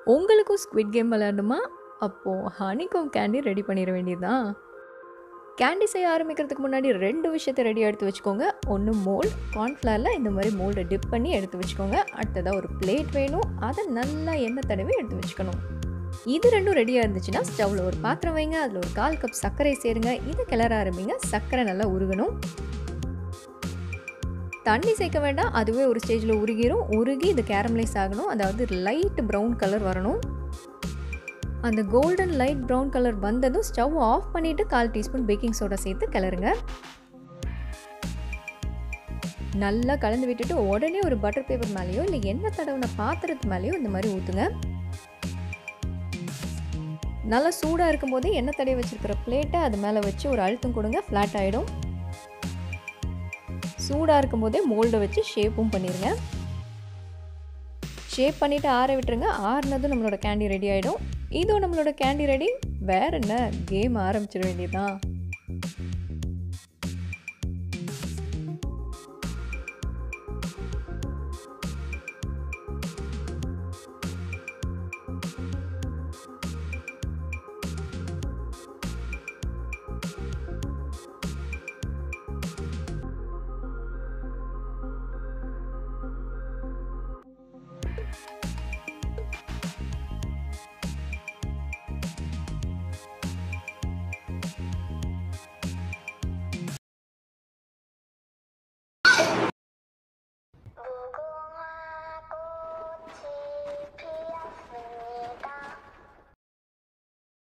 உங்களுக்கும் squid game விளையாடணுமா? அப்போது honeycomb candy ready பண்ணிட வேண்டியதுதான். கேண்டி செய்ய ஆரம்பிக்கிறதுக்கு முன்னாடி 2 விஷயத்தை ரெடியாக எடுத்து வச்சுக்கோங்க. ஒன்று மோல்ட், கார்ன்ஃப்ளவரில் இந்த மாதிரி மோல்டை டிப் பண்ணி எடுத்து வச்சுக்கோங்க. அடுத்ததாக ஒரு பிளேட் வேணும், அதை நல்லா எண்ணெய் தடவி எடுத்து வச்சுக்கணும். இது 2ம் ரெடியாக இருந்துச்சுன்னா ஸ்டவ்வில் ஒரு பாத்திரம் வைங்க, அதில் ஒரு 1/4 கப் சர்க்கரை சேருங்க. இதை கிளற ஆரம்பிங்க. சர்க்கரை நல்லா உருகணும். தண்ணி சேர்க்க வேண்டாம், அதுவே ஒரு ஸ்டேஜில் உருகிரும். உருகி இது கேரமலைஸ் ஆகணும், அதாவது லைட் ப்ரௌன் கலர் வரணும். அந்த கோல்டன் லைட் ப்ரௌன் கலர் வந்ததும் ஸ்டவ் ஆஃப் பண்ணிவிட்டு 1/4 டீஸ்பூன் பேக்கிங் சோடா சேர்த்து கிளறுங்க. நல்லா கலந்து விட்டுட்டு உடனே ஒரு பட்டர் பேப்பர் மேலேயோ இல்லை எண்ணெய் தடவின பாத்திரத்து மேலேயோ இந்த மாதிரி ஊற்றுங்க. நல்லா சூடாக இருக்கும் போதே எண்ணெய் தடவி வச்சுருக்கிற பிளேட்டை அது மேலே வச்சு ஒரு அழுத்தம் கொடுங்க, ஃப்ளாட் ஆகிடும். சூடாக இருக்கும் போதே மோல்டை வச்சு ஷேப்பும் பண்ணிடுங்க. ஷேப் பண்ணிவிட்டு ஆற விட்டுருங்க. ஆறுனதும் நம்மளோட கேண்டி ரெடி ஆகிடும். இதோ நம்மளோட கேண்டி ரெடி. வேறு என்ன, கேம் ஆரம்பிச்சிட வேண்டியதுதான்.